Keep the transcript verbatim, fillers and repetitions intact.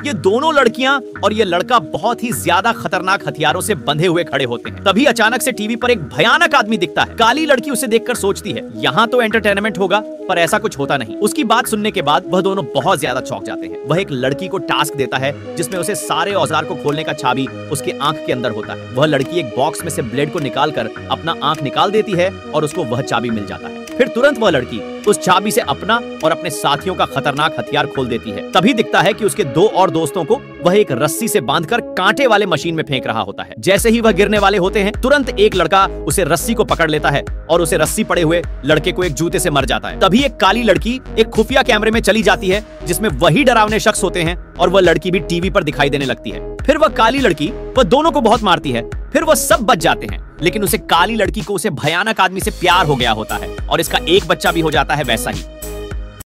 ये दोनों लड़कियां और ये लड़का बहुत ही ज्यादा खतरनाक हथियारों से बंधे हुए खड़े होते हैं। तभी अचानक से टीवी पर एक भयानक आदमी दिखता है। काली लड़की उसे देखकर सोचती है यहाँ तो एंटरटेनमेंट होगा, पर ऐसा कुछ होता नहीं। उसकी बात सुनने के बाद वह दोनों बहुत ज्यादा चौंक जाते हैं। वह एक लड़की को टास्क देता है जिसमें उसे सारे औजार को खोलने का चाबी उसके आंख के अंदर होता है। वह लड़की एक बॉक्स में से ब्लेड को निकालकर अपना आंख निकाल देती है और उसको वह चाबी मिल जाता है। फिर तुरंत वह लड़की उस चाबी से अपना और अपने साथियों का खतरनाक हथियार खोल देती है। तभी दिखता है कि उसके दो और दोस्तों को वह एक रस्सी से बांधकर कांटे वाले मशीन में फेंक रहा होता है। जैसे ही वह गिरने वाले होते हैं, तुरंत एक लड़का उसे रस्सी को पकड़ लेता है और उसे रस्सी पड़े हुए लड़के को एक जूते से मर जाता है। तभी एक काली लड़की एक खुफिया कैमरे में चली जाती है जिसमें वही डरावने शख्स होते हैं और वह लड़की भी टीवी पर दिखाई देने लगती है। फिर वह काली लड़की वह दोनों को बहुत मारती है। फिर वह सब बच जाते हैं, लेकिन उसे काली लड़की को उसे भयानक आदमी से प्यार हो गया होता है और इसका एक बच्चा भी हो जाता है वैसा ही।